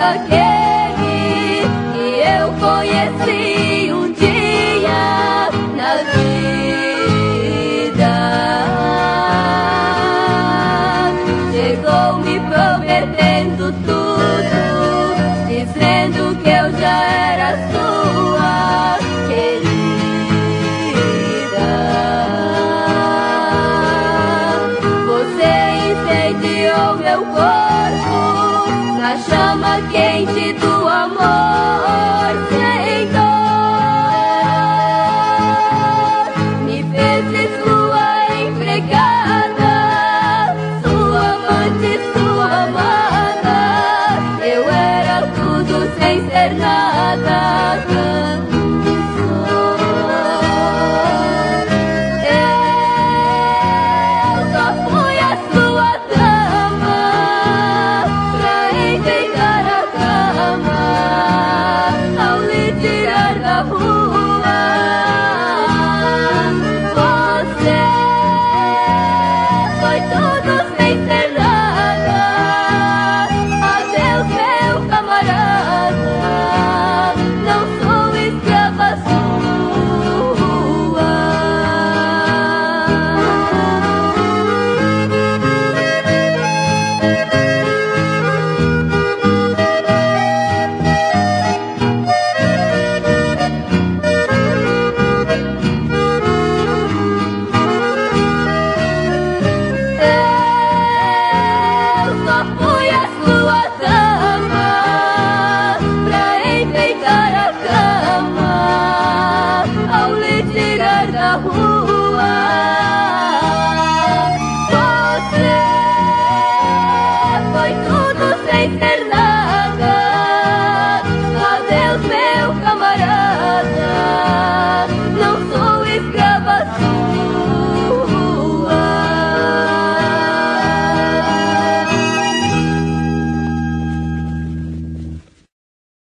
aquele que eu conheci um dia na vida. Chegou me prometendo tudo, dizendo que eu já era sua querida. Você incendiou meu corpo na chama quente do amor.